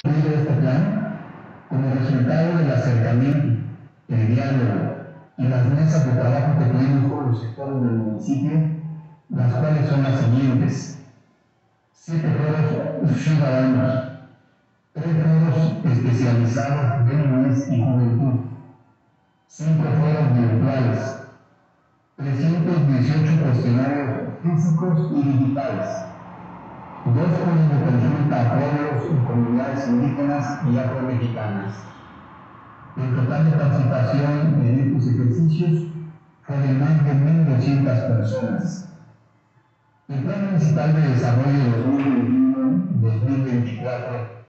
de este plan, como resultado del acercamiento, el diálogo y las mesas de trabajo que tuvimos con los sectores del municipio, las cuales son las siguientes: 7 foros ciudadanos, 3 foros especializados de niñez y juventud, 5 foros virtuales, 318 cuestionarios físicos y digitales, 2 foros de consulta a pueblos y comunidades indígenas y afromexicanas. El total de participación en estos ejercicios fue de más de 1.200 personas. El Plan Municipal de Desarrollo 2021-2024